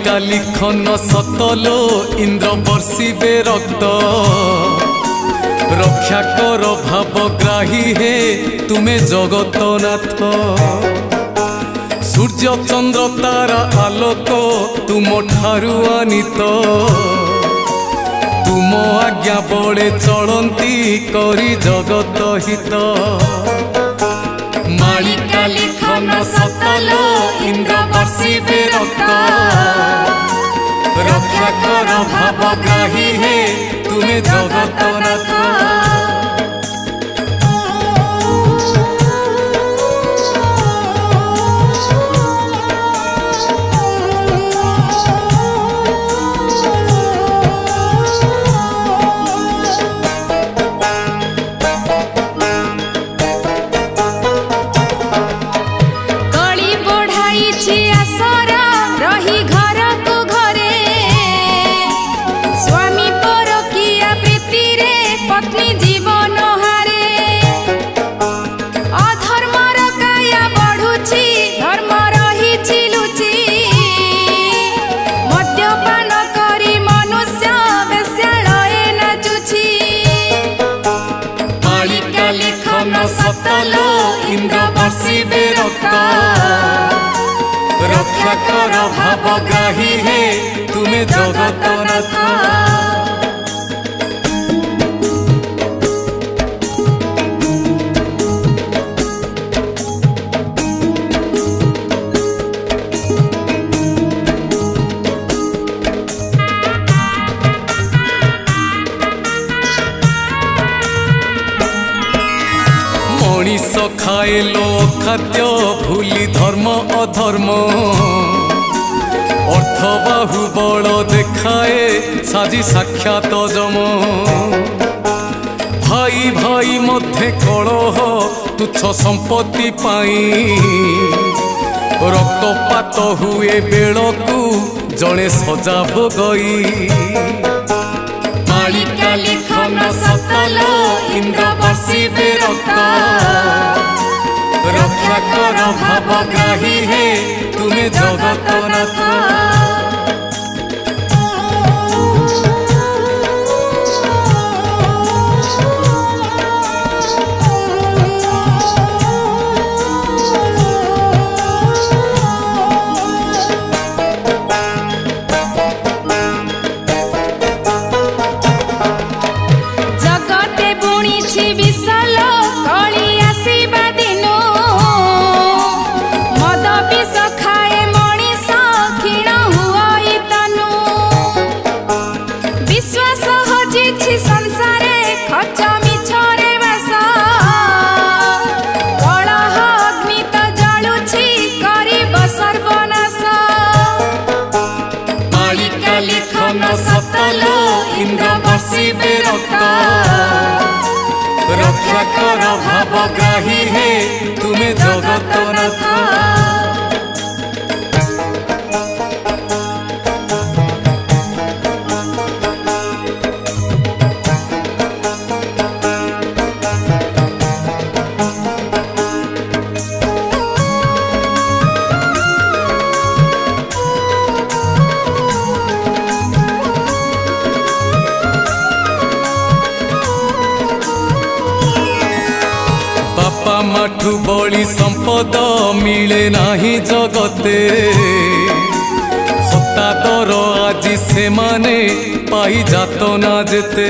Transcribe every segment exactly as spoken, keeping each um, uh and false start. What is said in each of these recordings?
मालिका लिखन सतलो इंद्र बर्षिबे रक्त रक्षा कर भावग्राही हे तुमे जगतनाथ। सूर्य चंद्र तारा आलोक तुम ठारू आनीत तुम आज्ञा बड़े चलती करी जगत हित। मालिका लिखन सतलो इंद्र बर्षिबे रक्त रक्षा कर भावग्राही हे तुमे जगतनाथ। सतलो इंद्र बर्षिबे रक्त रक्षा कर भावग्राही हे तुमे जगतनाथ। मनीष खाए लो खाद्य भूली धर्म अधर्म अर्थ बाहु बल देखाए साजी साक्षात जम। भाई भाई मध्य कलह तुच्छ संपत्ति पाई रक्तपात हुए बेलकू जड़े सजा भोगई। मालिका लिखन सतलो इंद्र बर्षिबे रक्त रक्षा कर भावग्राही हे तुमे जगतनाथ। सतलो इंद्र बर्षिबे रक्त रक्षा कर भावग्राही हे तुमे जगतनाथ। माठू बड़ी संपद मिले नाही जगते हता दर आज से माने पाई जात ना जेते।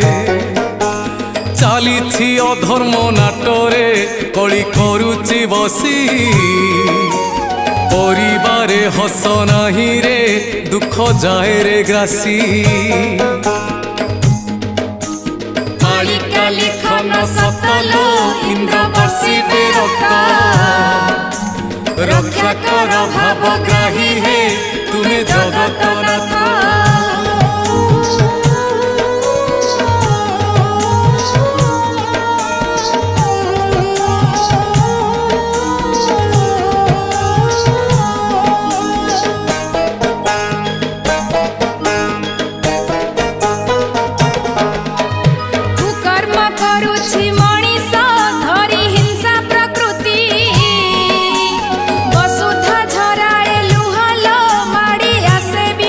चाली अधर्म नाटरे कली करुची बसी परिवारे हस नाही रे दुख जाए रे ग्रासी। मालिका लिखन सतलो इंद्र बर्षिबे रक्त रक्षा कर भावग्राही हे तुमे जगतनाथ। वसुधा झराए लुहालो माड़ी आसे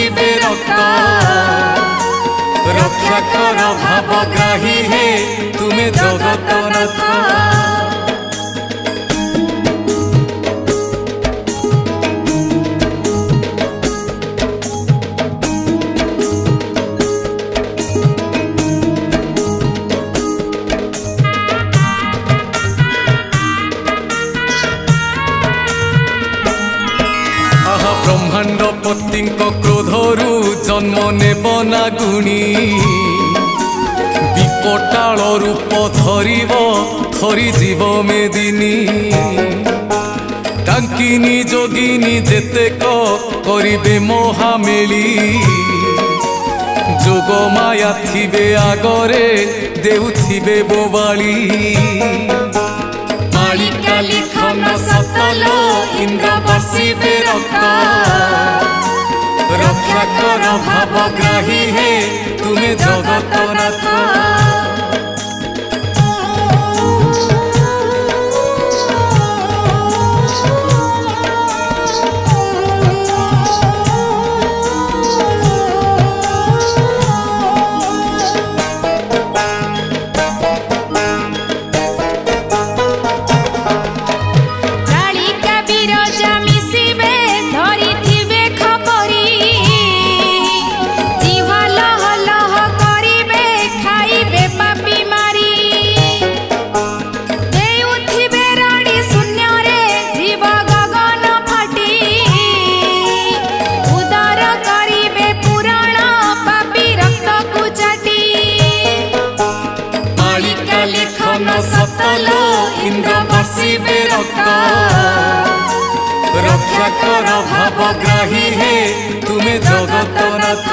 बसिबे रक्त रक्षा कर भावग्राही हे तुमे जगतनाथ। ब्रह्मांड पति क्रोधरु जन्म नेब नागुणी विकटाल रूप धरिब थरी जीव मेदिनी टांकिनी जोगिनी जेतेक करिबे महामेली जोग माया थिबे आगरे देउथिबे बोबाली मालिका लिखन सतलो इंद्र बसिबे रक्त रक्षा कर भावग्राही हे तुमे जगतनाथ। सतलो इंद्र बसिबे रक्त रक्षा कर भावग्राही हे तुमे जगतनाथ।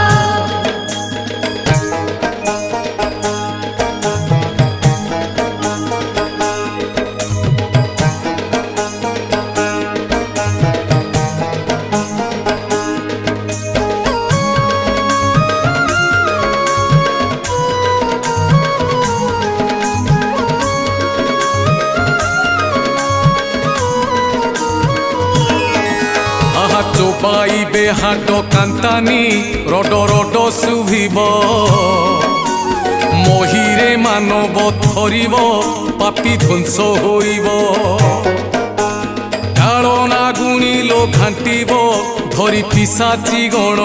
चोपाइबे हाट कांतानी रड रड शुभिब महीरे मानव थरिब पापी ध्वंस होइब काल नागुणी लो घांटिब धरी पिशाची गण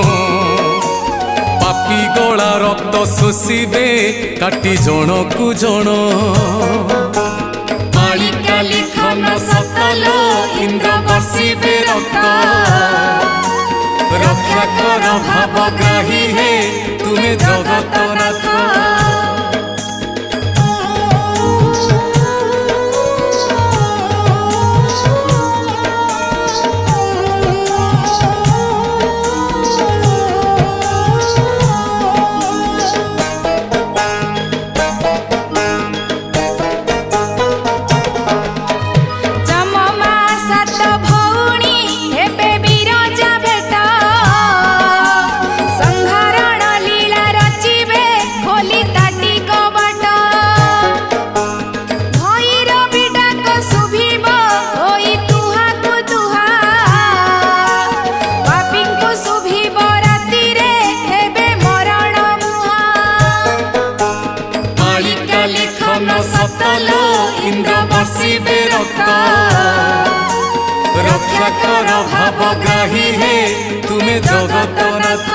पापी गला रक्त शोषिबे काटी जन को जन मालिका लिखन सतलो इंद्र बसिबे रक्त रक्षा कर भावग्राही हे तुमे जगतनाथ। सतलो इंद्र बसिबे रक्त रक्षा कर भावग्राही हे तुमे जगतनाथ।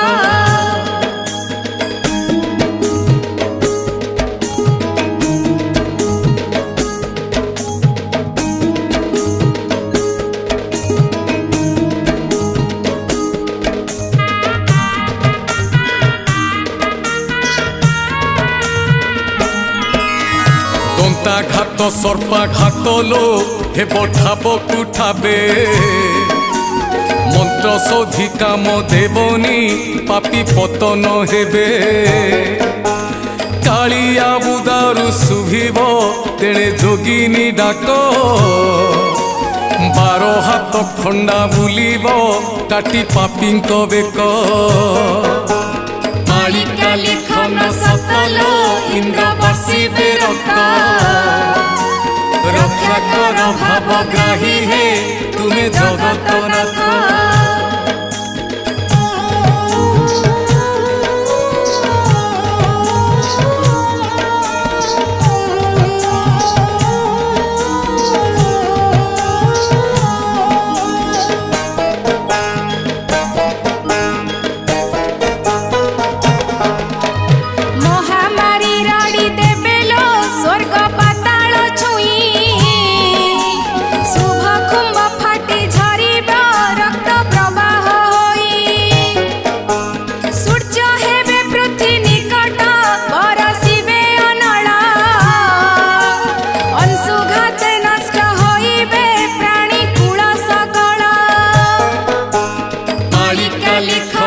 घात सर्पा घात लो हे ठाब कुठाबे मंत्र शोधी काम देवनी पापी पतन हेबे कालिया बुदारु शुभिब तेणे जोगिनी डाक बार हाथ खंडा बुलिब काटी पापींक बेक मालिका लिखन सतलो इंद्र बसिबे रक्त रक्षा कर भावग्राही हे तुमे जगतनाथ।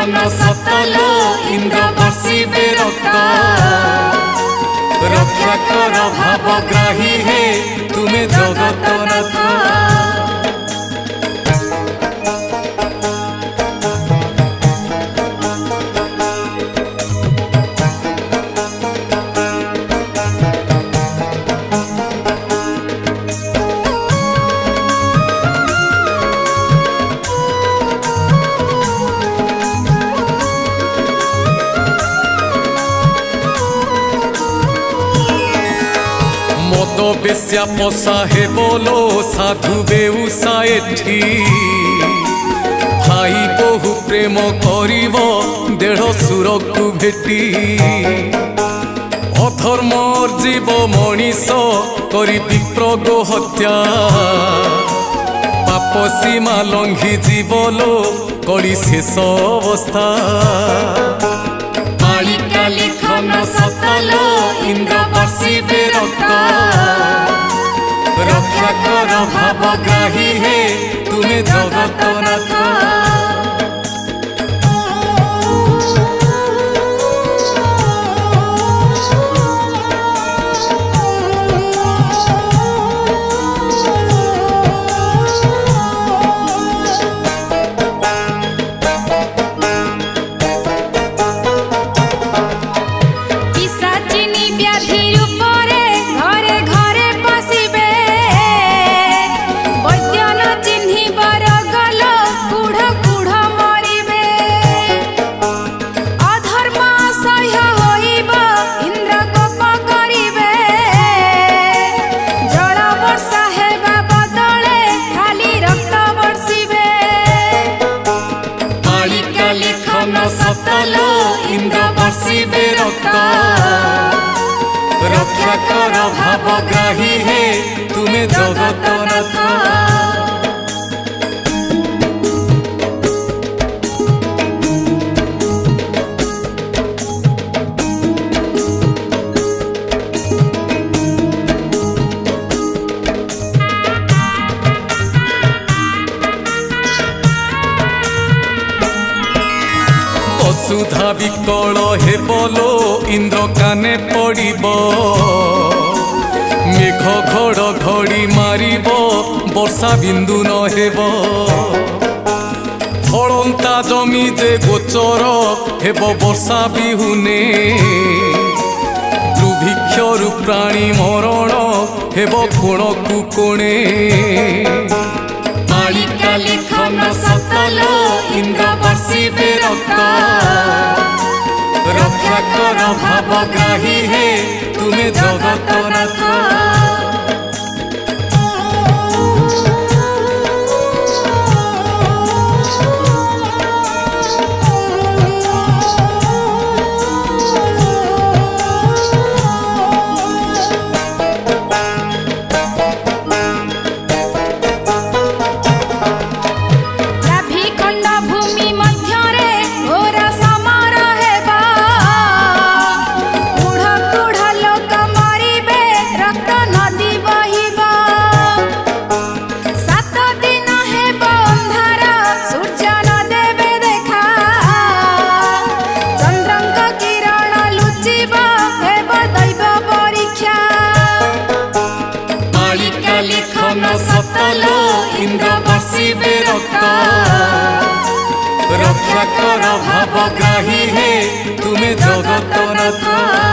लिखन सतलो इंद्र बर्षिबे रक्त रक्षा कर भावग्राही हे तुम्हें जगत नाथ। मद बेस्या पशा हे बोलो साधु बेउसा एठी भाई बहु प्रेम करिव देढ़ सुर को भेटी अधर्म जीव मनीष करी विप्र गो हत्या पाप सीमा लंघी जीवलो कली शेष अवस्था। मालिका लिखन सतलो इंद्र बर्षिबे रक्त रक्षा कर भावग्राही हे तुम्हें जगत नाथ। सतलो इंद्र बर्षिबे रक्त रक्षा कर भावग्राही हे तुम्हें जगत नाथ। सुधा विकल हे बोलो इंद्र काने पड़ब मेघ घड़ घड़ी मारिब वर्षा बिंदु न हेब फलंता जमी जे गोचर हेब वर्षा बिहुने दुर्भिक्षरु प्राणी मरण हेब कोण कु कोणे। मालिका लिखन सतलो इंद्र बर्षिबे रक्त रक्षा कर भावग्राही हे तुम्हें जगत नाथ। सतलो इंद्र बर्षिबे रक्त रक्षा कर भावग्राही हे तुम्हें जगत नाथ।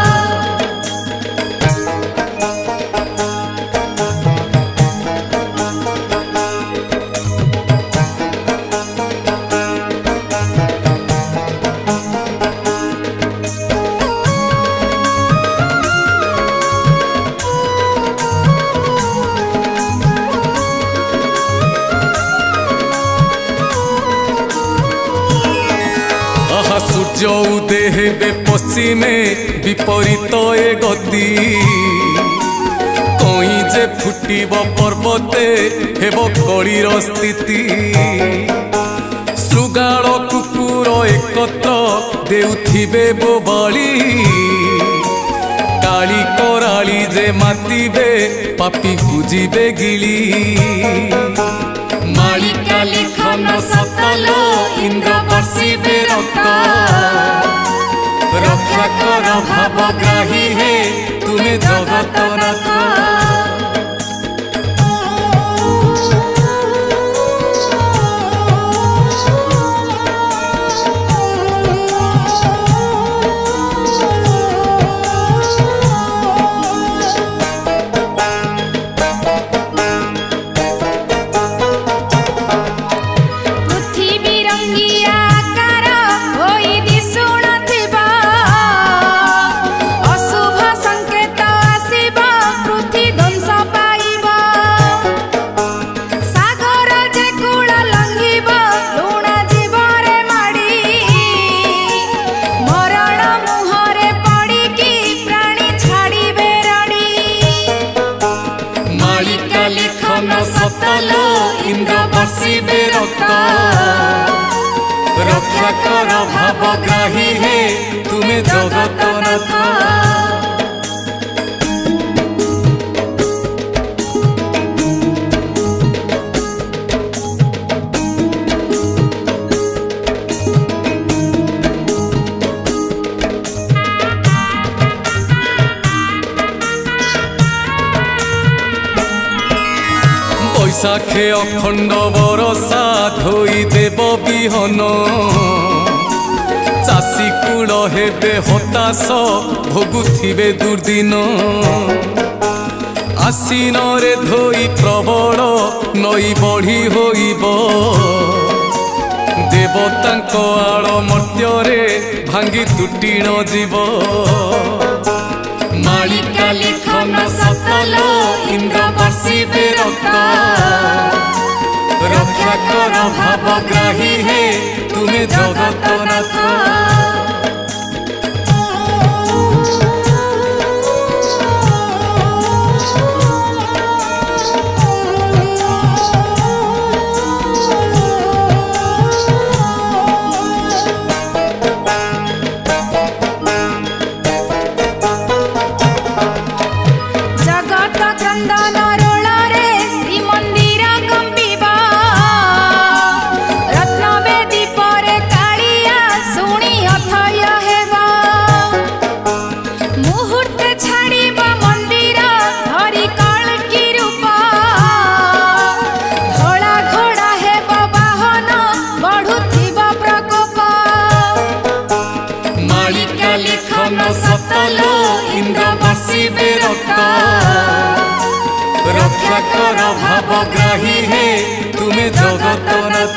सूर्य उदय हेबे पश्चिमे विपरीत ए गति कहीं जे फुटिब पर्वते हेब कलिर स्थिति श्रुगाल कुकुर एकत्र देउथिबे बोबाली काली कराली जे मातिबे पापी गुजिबे गिली। मालिका लिखन सतलो इंद्र बर्षिबे रक्त भावग्राही हे तुमे जगतनाथ। सतलो इंद्र बर्षिबे रक्त रक्षा कर भावग्राही हे तुमे जगतनाथ। बैसाखे अखंड बरसा धोई देव विहन चाषी कूल हेबे हताश भोगुथिबे दुर्दिन। आसीन रे धोई प्रबल नई बढ़ी होइब देवतांक आड़ मर्त्य भांगी तुटी न जीव। मालिका लिखन सतलो इंद्र बर्षिबे रक्त रक्षा कर भावग्राही हे तुमे जगतनाथ। सतलो इंद्र बर्षिबे रक्त रक्षा कर भावग्राही हे तुमे जगतनाथ।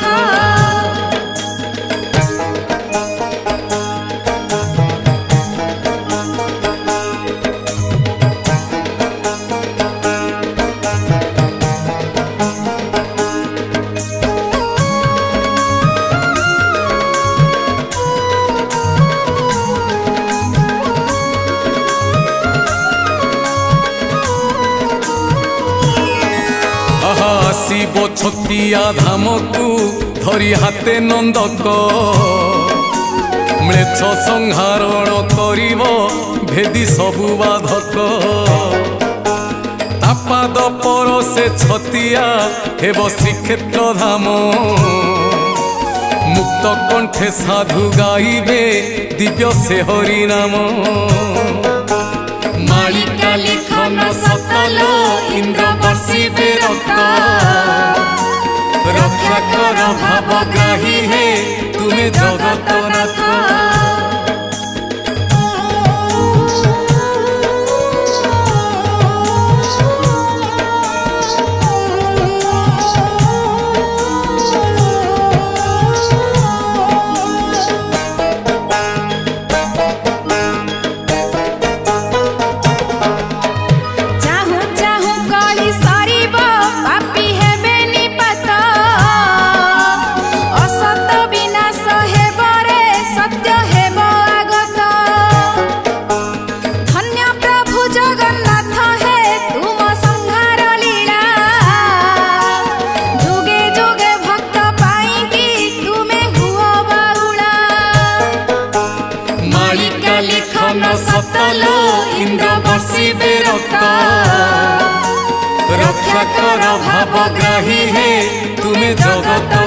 शिव छतिया धाम को धरी हाथे नंदक म्लेच्छ संहारण करिब भेदी सबु बाधक। तापाद पर से छतिया हेब श्रीक्षेत्र धाम मुक्त कंठे साधु गाइबे दिव्य से हरि नाम। मालिका लिखन सतलो इंद्र बर्षिबे रक्त रक्षा कर भावग्राही हे तुमे जगतनाथ। सतलो इंद्र बर्षिबे रक्त रक्षा कर भावग्राही हे तुमे जगत।